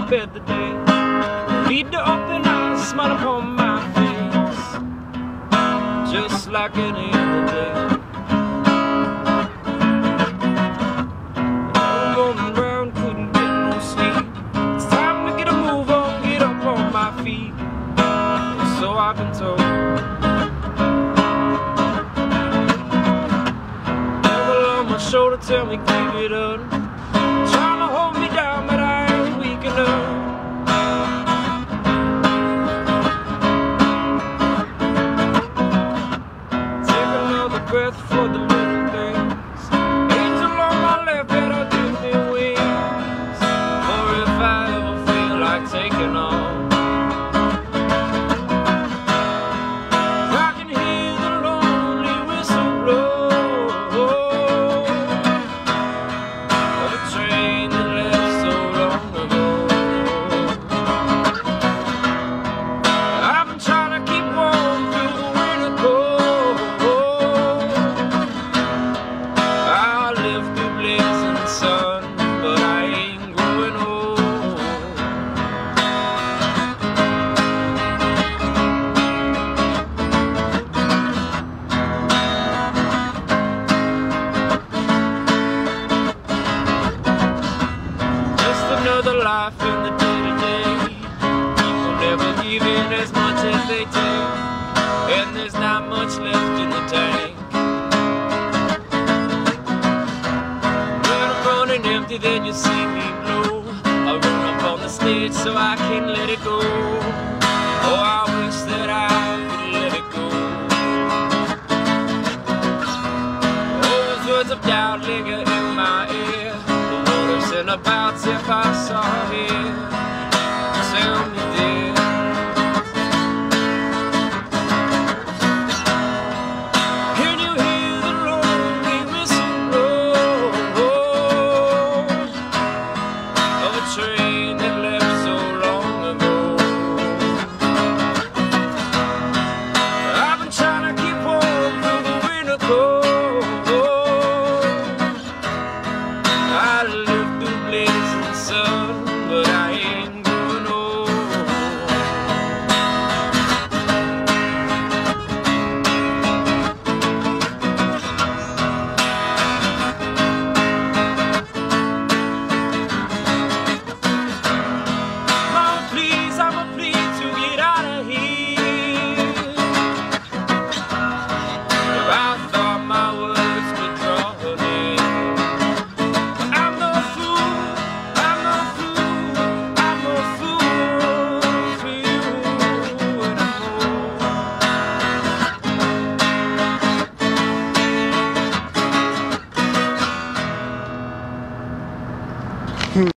bed the day. Lead to open eyes, smile upon my face, just like any other day. Going round, couldn't get no sleep. It's time to get a move on, get up on my feet, so I've been told. Devil on my shoulder, tell me keep it up, trying to hold me down, but I ain't weak enough. Take another breath for the little things. Angel on my left, better give me wings, or if I ever feel like taking off, I can hear the lonely whistle blow of a train that left so long ago. I've been trying to keep warm through the winter cold. I live through blazing sun, but I ain't growing old. Just another life in the day-to-day. People never give in as much as they take, and there's not much left in the tank. When I'm running empty, then you see me blow. I run up on the stage so I can let it go. Oh, I wish that I could let it go. Oh, those words of doubt linger in my ear. The waters in about if I saw it.